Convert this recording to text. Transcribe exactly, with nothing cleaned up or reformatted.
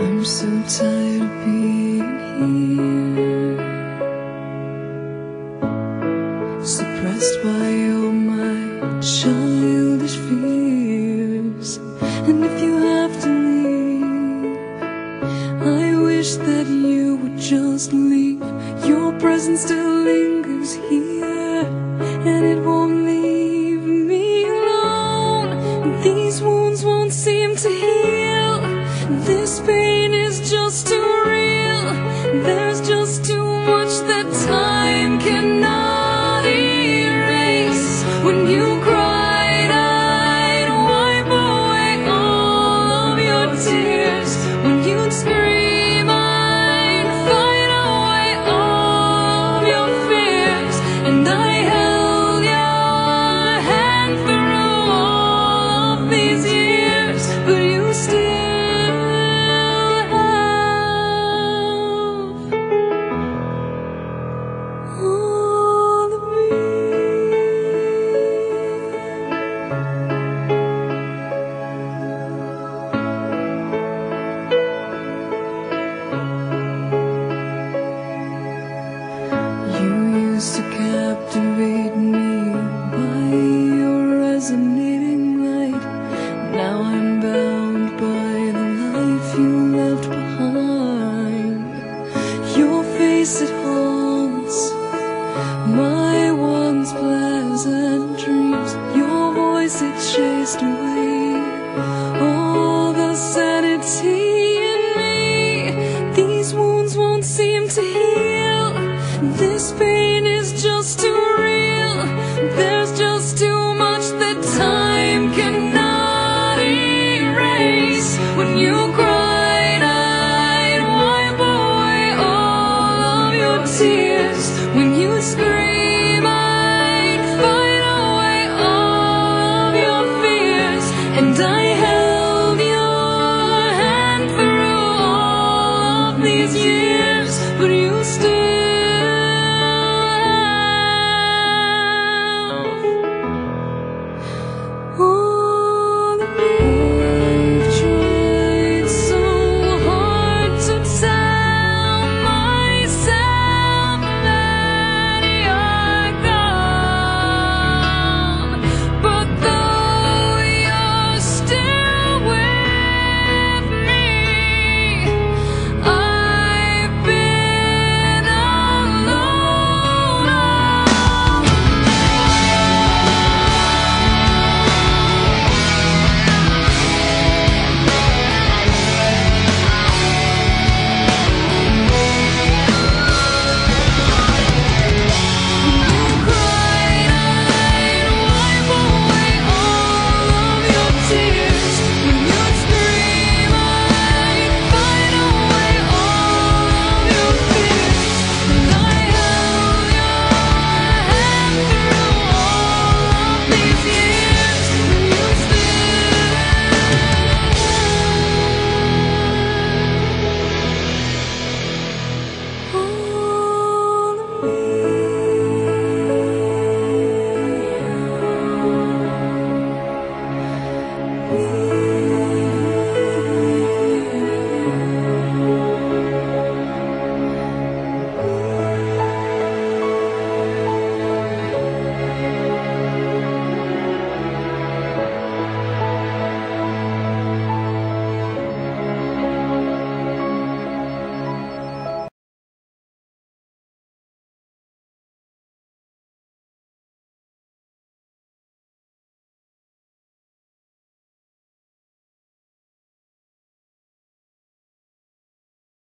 I'm so tired of being here, suppressed by all my childish fears. And if you have to leave, I wish that you would just leave. Your presence still lingers here, and it won't leave me alone. These wounds won't seem to heal. This pain is just too real. There's just too much that time cannot erase. When you cried, I'd wipe away all of your tears. When you'd scream, I'd fight away all of your fears. And I held your hand through all of these years, but you still to captivate me by your resonating light. Now I'm bound by the life you left behind. Your face, it haunts my once pleasant dreams. Your voice, it chased away all the sanity in me. These wounds won't seem to heal. This pain